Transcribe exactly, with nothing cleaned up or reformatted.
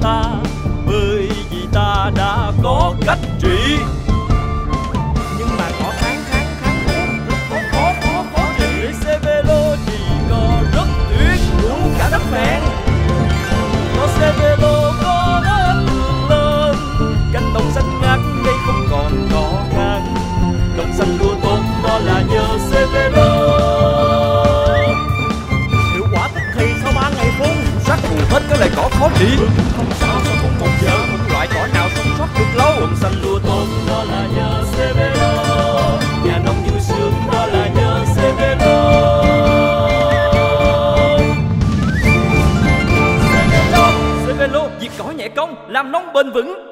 ta, bởi vì ta đã có cách trị. Nhưng mà có kháng kháng kháng thuốc rất khó khó khó khó trị. Để xe velo thì có rất tuyệt, đủ cả đất phèn. có xe velo có đất lên, cánh đồng xanh ngát đây không còn khó khăn. Đồng xanh đua tốt đó là nhờ xe velo. Hiệu quả tức thì sau ba ngày phun, Sát trùng hết cái loại cỏ khó trị. không sao sao cũng một giờ không loại cỏ nào sống sót được lâu. Đồng xanh đua tốt đó là nhờ xe velo. Nhà nông vui sướng đó là nhờ xe velo. Xe velo, xe velo diệt cỏ nhẹ công, làm nông bền vững.